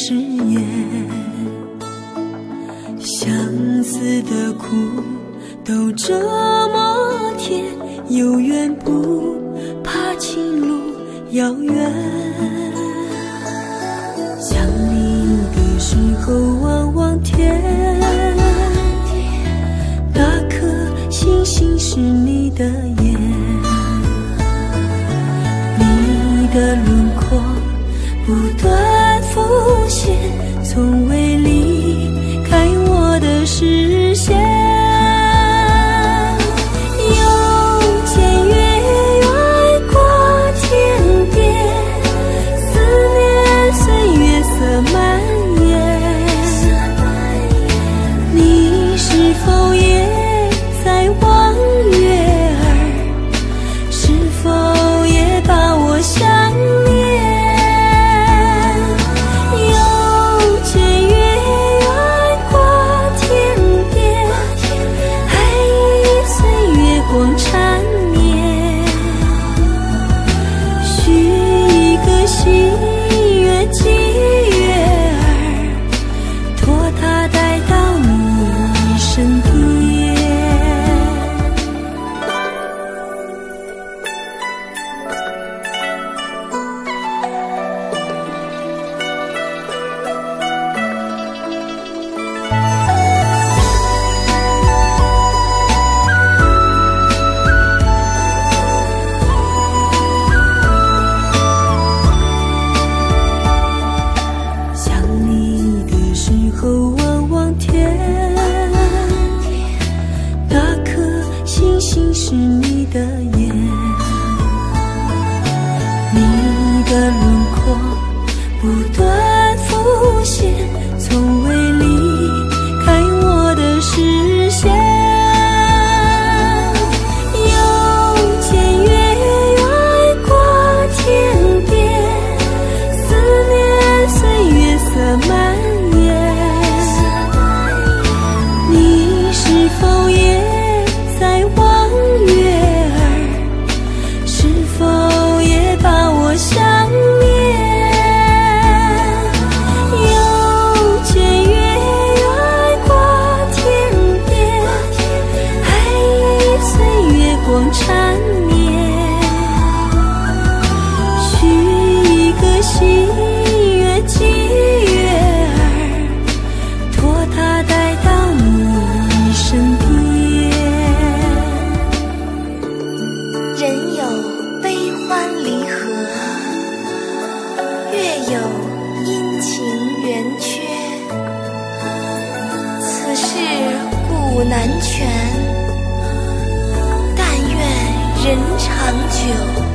誓言，相思的苦都这么甜，有缘不怕情路遥远。想你的时候望望天，那颗星星是你的眼，你的轮廓不断浮现，从未离开我的视线。又见月圆过天边，思念随月色蔓延。你是否也在望月儿？是否也把我想念？光缠绵，许一个心愿寄月儿，托它带到你身边。望望天，那颗星星是你的眼，你的轮廓不断浮现，从未离开我的视线。又见月圆过天边，思念随月色蔓延。是否也在望月儿？是否也把我想念？又见月圆过天边，爱已随月光缠绵，许一个心愿寄月儿，托它带到你身边。 人有悲欢离合，月有阴晴圆缺，此事古难全，但愿人长久。